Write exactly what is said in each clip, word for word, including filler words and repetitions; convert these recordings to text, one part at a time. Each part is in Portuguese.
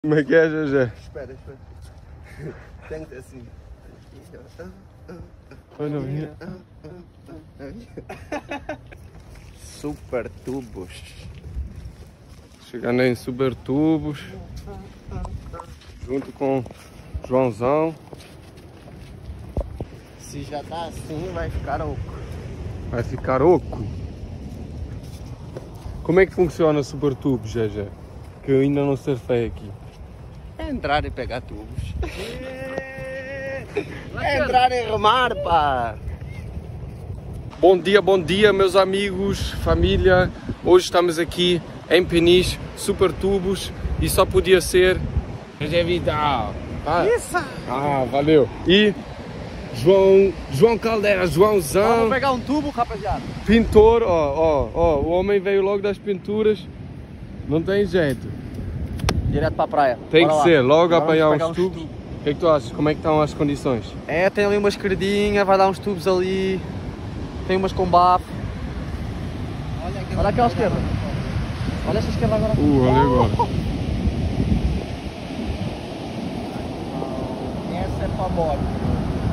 Como é que é, Gegé? Espera, espera. Tem que ser assim. Olha, minha. Super tubos. Chegando em Super Tubos. Junto com Joãozão. Se já tá assim, vai ficar oco. Vai ficar oco. Como é que funciona o Super Tubos, Gegé? Que eu ainda não surfei aqui. É entrar e pegar tubos. É entrar e remar, pá. Bom dia, bom dia, meus amigos, família. Hoje estamos aqui em Peniche, Super Tubos, e só podia ser Gegé Vidal. Ah, Isso! ah, valeu. E João, João Caldeira, Joãozão. Vamos pegar um tubo, rapaziada. Pintor, ó, ó, ó, o homem veio logo das pinturas. Não tem jeito. Direto para a praia. Tem Bora que lá. ser, logo Agora apanhar vamos uns pegar tubos. O que é que tu achas? Como é que estão as condições? É, tem ali uma esquerdinha, vai dar uns tubos ali. Tem umas com bafo. Olha, Olha aquela esquerda. Olha essa esquerda agora. Uh, olha agora. Essa é para moto.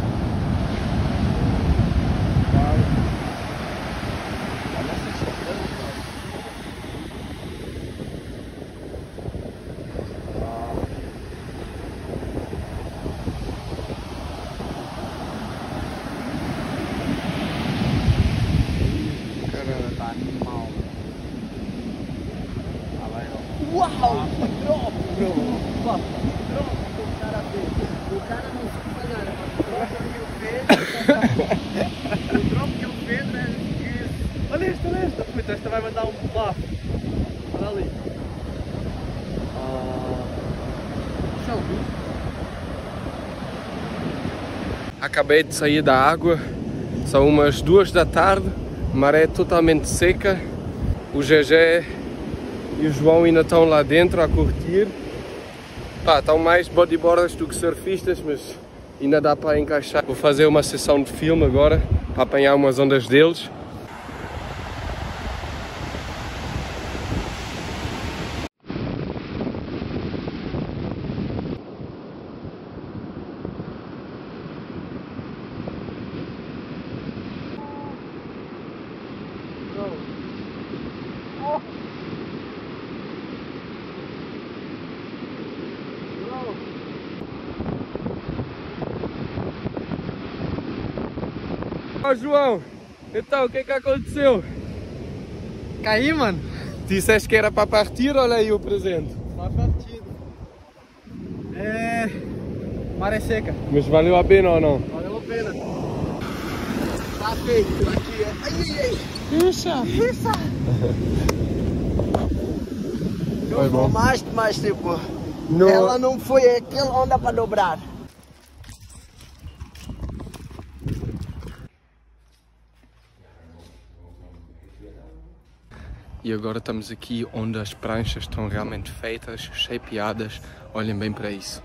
Uau! Que drop, bro! Pá, que drop que o cara fez! O cara não sabe nada, mas o drop que ele fez... o drop que ele fez é isso! Olha esta, olha esta! Puta, esta vai mandar um bafo! Olha ali! Ah... Acabei de sair da água, são umas duas da tarde, maré totalmente seca, o Gegé e o João ainda estão lá dentro a curtir. Pá, estão mais bodyboarders do que surfistas, mas ainda dá para encaixar. Vou fazer uma sessão de filme agora, para apanhar umas ondas deles. Ó, João, então o que é que aconteceu? Caí, mano! Disseste que era para partir, olha aí o presente. Tá partido. É... maré seca. Mas valeu a pena ou não? Valeu a pena. Tá feito aqui. Ai, ai, ai. Isso! Isso! Foi Eu bom. vou mais, mas tipo... Não. Ela não foi aquela onda para dobrar. E agora estamos aqui onde as pranchas estão realmente feitas, shapeadas. Olhem bem para isso.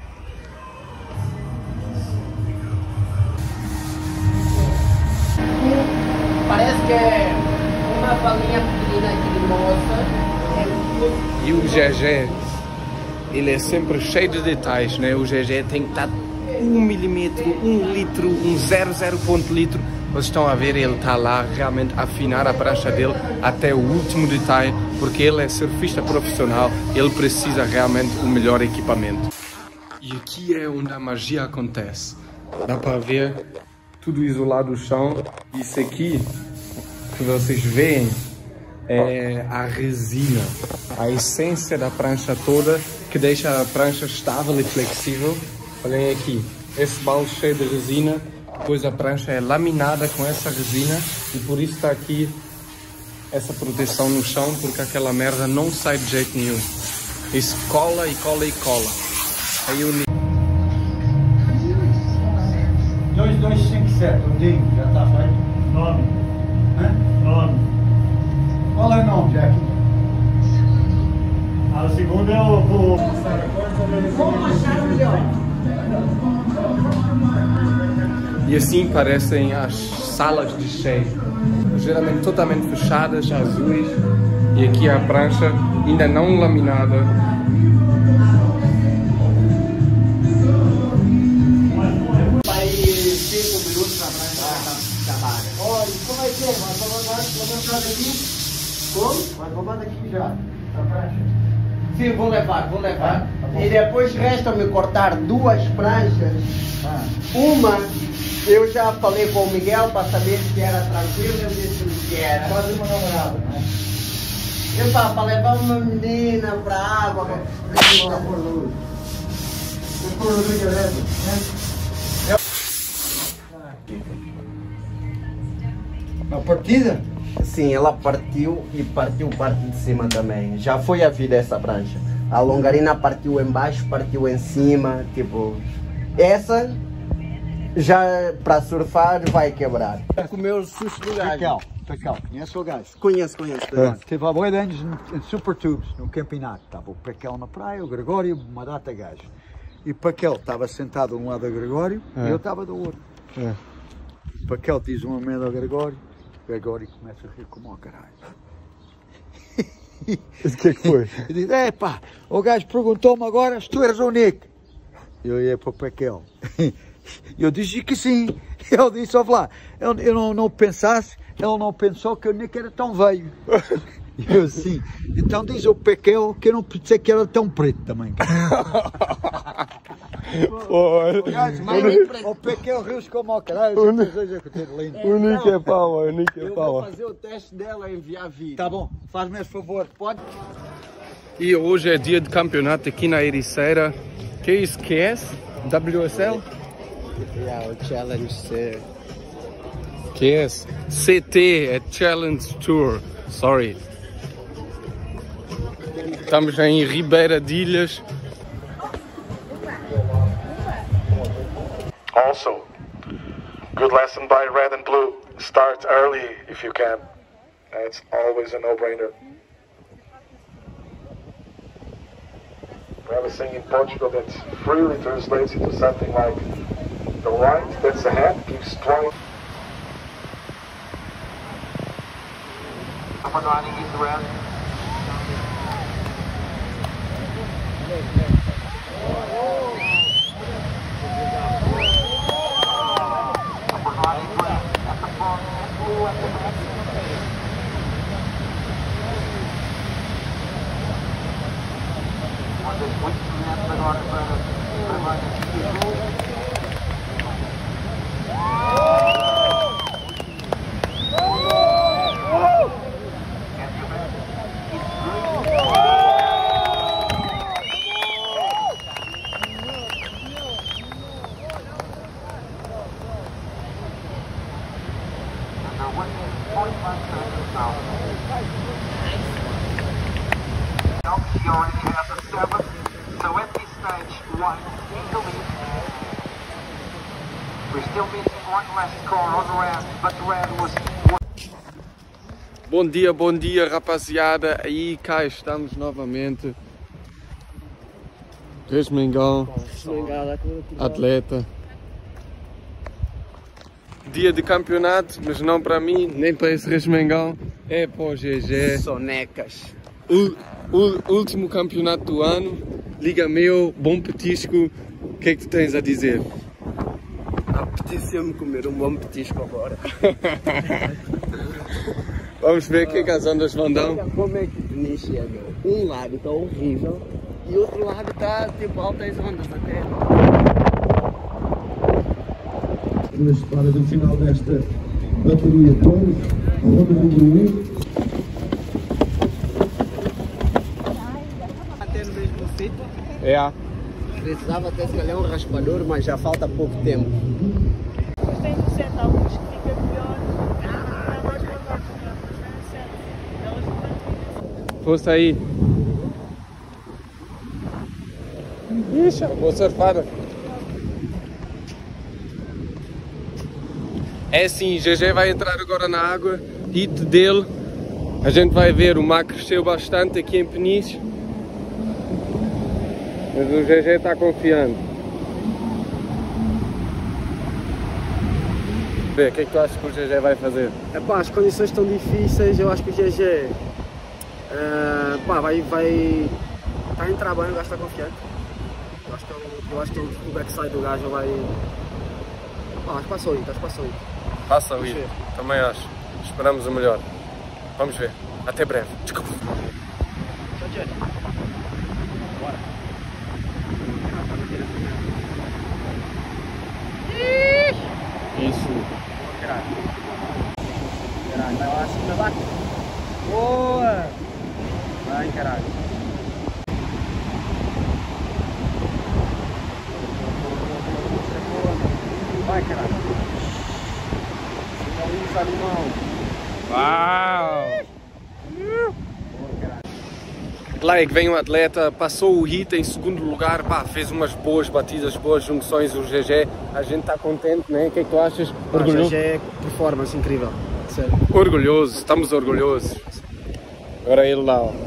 Parece que é uma falinha pequena aqui de moça. E o Gegé, ele é sempre cheio de detalhes, né? O Gegé tem que estar um milímetro, um litro, um zero zero ponto litro. Vocês estão a ver, ele está lá realmente a afinar a prancha dele até o último detalhe, porque ele é surfista profissional, ele precisa realmente do melhor equipamento. E aqui é onde a magia acontece. Dá para ver tudo isolado do chão. Isso aqui que vocês veem é a resina, a essência da prancha toda, que deixa a prancha estável e flexível. Olhem aqui, esse balde cheio de resina. Depois a prancha é laminada com essa resina e por isso está aqui essa proteção no chão, porque aquela merda não sai de jeito nenhum. Isso cola e cola e cola. Aí o dois dois cinco sete, o Dinho, já está feito? Nome. Hã? Nome. Qual é o nome, Jack? Ah, o segundo é o... Vamos achar o melhor. E assim parecem as salas de cheio, geralmente totalmente fechadas, azuis, e aqui a prancha ainda não laminada. já? A prancha? Sim, vou levar, vou levar. Ah, e depois resta-me cortar duas pranchas. Ah. Uma, eu já falei com o Miguel para saber se era tranquilo, eu disse que era. Quase uma namorada, não é? Eu pá, para levar uma menina para a água. Deixa eu pôr luz. Deixa eu pôr luz direto, né? A partida? Sim, ela partiu e partiu parte de cima também. Já foi a vida essa prancha. A longarina partiu embaixo, partiu em cima, tipo... Essa, já para surfar, vai quebrar. Comeu o susto do gajo. Paquel, Paquel, conhece o gajo? Conheço, conheço. É. Teve há boi de anos em Super Tubes, no campeonato. Estava o Paquel na praia, o Gregório, uma data de gajo. E o Paquel estava sentado de um lado do Gregório é. e eu estava do outro. É. O Paquel diz uma merda ao Gregório, o Gregório começa a rir como ao caralho. O que é que foi? Eu disse, é pá, o gajo perguntou-me agora se tu eras o Nick. Eu ia para o Paquel. Eu disse que sim. Ele disse, ó lá, eu, eu não, não pensasse, ele não pensou que o Nick era tão velho. E eu assim, então diz ao Paquel que eu não pensei que era tão preto também. O gajo, o Paquel riu-se como ao caralho. O Nick é pau, o Nick é Eu pau. vou fazer o teste dela e enviar vídeo. Tá bom, faz-me esse favor, pode? E hoje é dia de campeonato aqui na Ericeira. Que é isso? Que é? W S L? Yeah, o Challenge C. Que é? C T, é Challenge Tour. Sorry. Estamos em Ribeira de Ilhas. Also, good lesson by Red and Blue. Start early if you can. That's always a no-brainer. We have a saying in Portugal that freely translates into something like the light that's ahead keeps trying. Someone riding east around. He already has a seven, so at this stage, one in the lead. We're still missing one last score on the round, but the round was one. Bom dia, bom dia, rapaziada. Aí cá estamos novamente. Resmengão, atleta. Dia de campeonato, mas não para mim, nem para esse Resmengão. É para o G G. Sonecas. U, u, último campeonato do ano, Liga Meu, bom petisco, o que é que tu tens a dizer? Apeteceu-me comer um bom petisco agora. Vamos ver o que é que as ondas vão dar. Como é que Peniche chega? Um lado está horrível e o outro lado está tipo altas ondas até. Mas para do final desta bateria toda, a ronda número um. É. Precisava até se calhar um raspador, mas já falta pouco tempo. Mas tem de ser alguns que fica pior. Força aí. Ixi, vou surfar. É assim, G G vai entrar agora na água, hit dele. A gente vai ver, o mar cresceu bastante aqui em Peniche. Mas o G G está confiante. Vê, o que é que tu achas que o G G vai fazer? Epá, as condições estão difíceis, eu acho que o G G uh, pá, vai, vai tá a entrar bem, o gajo está confiante. Eu acho que, eu, eu acho que o backside do gajo vai... Pá, acho que passou aí, acho que passou aí. Passa o ir, também acho. Esperamos o melhor. Vamos ver. Até breve. Desculpa. Johnny. Bora. Isso. Caralho. Caralho, vai lá acima, bate. Boa! Vai, caralho. Vai, caralho. Finaliza, animal. Uau! Lá é que vem um atleta, passou o hit em segundo lugar, pá, fez umas boas batidas, boas junções, o G G, a gente está contente, né? O que é que tu achas? Orgulhoso? O G G é performance incrível, sério. Orgulhoso, estamos orgulhosos. Agora ele lá, ó.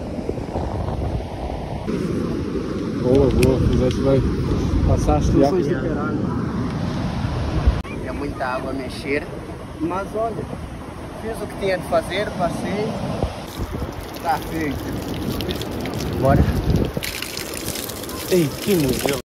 Boa, boa, fizeste bem. Passaste já. É muita água a mexer, mas olha, fiz o que tinha de fazer, passei, tá feito. Bora. Ei, que modelo.